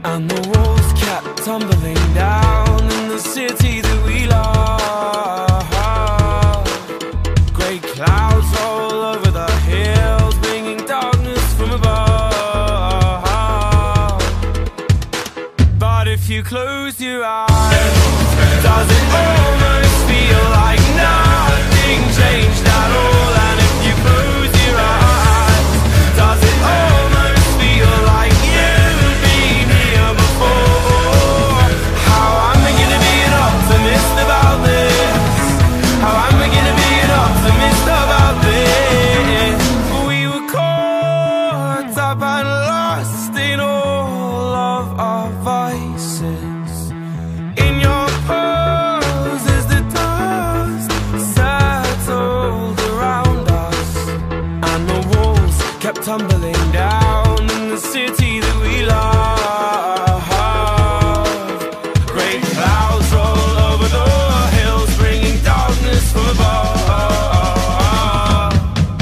and the walls kept tumbling down in the city that we love. Grey clouds roll over the hills, bringing darkness from above. But if you close your eyes, does it almost feel like nothing changed at all? And if you close your eyes, does it almost feel like you've been here before? How am I gonna be an optimist about this? How am I gonna be an optimist about this? We were caught up and lost in all of our vices. In your pose as the dust settled around us, and the walls kept tumbling down in the city that we love. Great clouds roll over the hills, bringing darkness from above.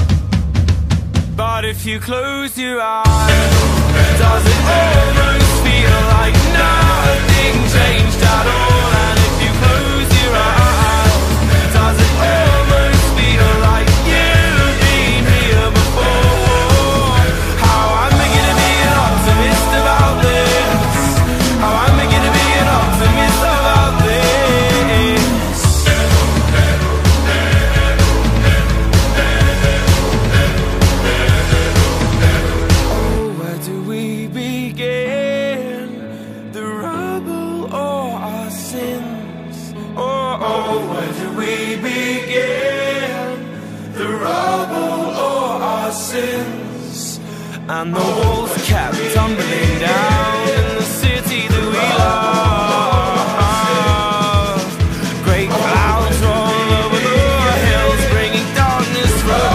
But if you close your eyes, does it almost feel like nothing changed at all? And if you close your eyes, does it almost feel like you've been here before? How am I gonna be an optimist about this? How am I gonna be an optimist about this? Oh, where do we begin? The rubble or our sins? Oh, where do we begin? The rubble or our sins? And the walls kept tumbling down in the city that we love. Great clouds roll over the hills, bringing darkness from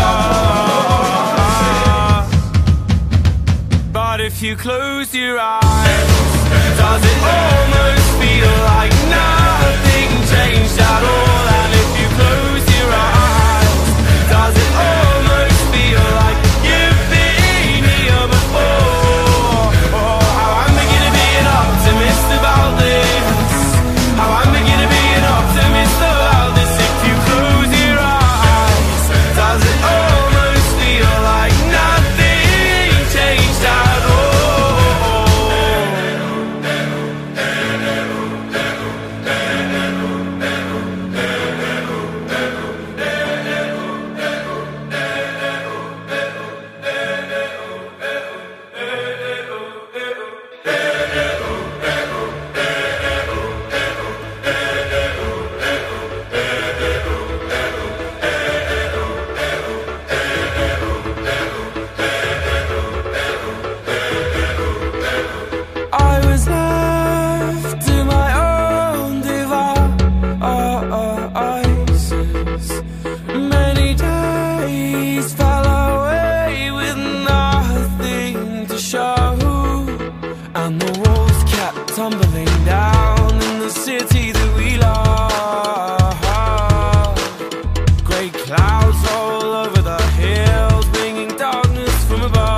above. But if you close your eyes, does it almost feel like nothing changed at all? And if you close your eyes, does it almost feel like you've been here before? Oh, how am I gonna be an optimist about this? How am I gonna be an optimist about this? If you close your eyes, does it almost feel like nothing changed at all? I was left to my own devices. Many days fell away with nothing to show, and the walls kept tumbling down in the city that we love. Grey clouds roll over the hills, bringing darkness from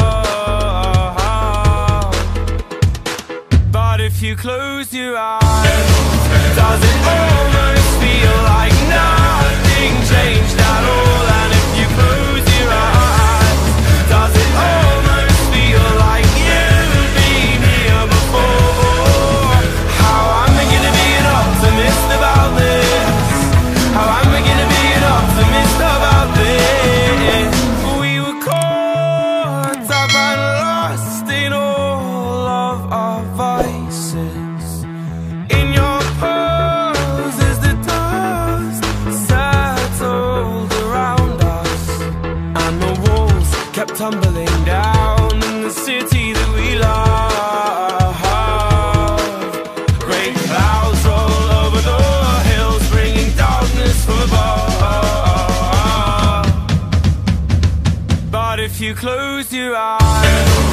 above. But if you close your eyes, does it almost feel like nothing changed at all? And if you close your eyes, does it almost feel like you've been here before? How am I gonna be an optimist about this? How am I gonna be an optimist about this? We were caught up and lost in all of our vices. In your pose as the dust settled around us, and the walls kept tumbling down in the city that we love. Great clouds roll over the hills, bringing darkness from above. But if you close your eyes,